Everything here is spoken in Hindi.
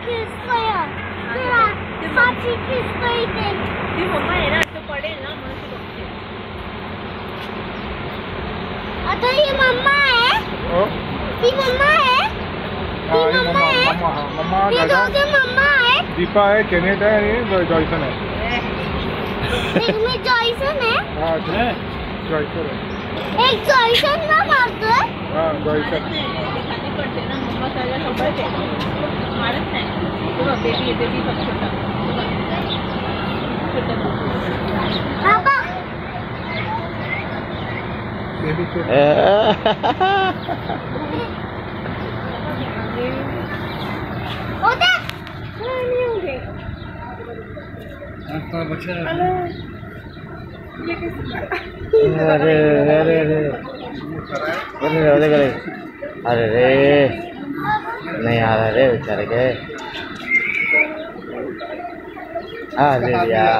있어요. 같이 있어야 돼. 네 엄마 얘랑 또 पढ़ेगा तो ये मम्मा है? ये मम्मा है? ये मम्मा है? मम्मा ये दो के मम्मा है? दीपा है, केनेट है, ये जॉयसन है। एक में जॉयसन है? हाँ जॉयसन है। एक जॉयसन ना मारते हैं? हाँ जॉयसन। दिखानी पड़ते ना मम्मा सारा खबर है मारत है तो बेबी सब छोटा पापा बेबी छोटा। उधर नहीं होंगे बच्चा अरे अरे अरे अरे अरे अरे रे नहीं आ रहा रे बेचारे के अरे यार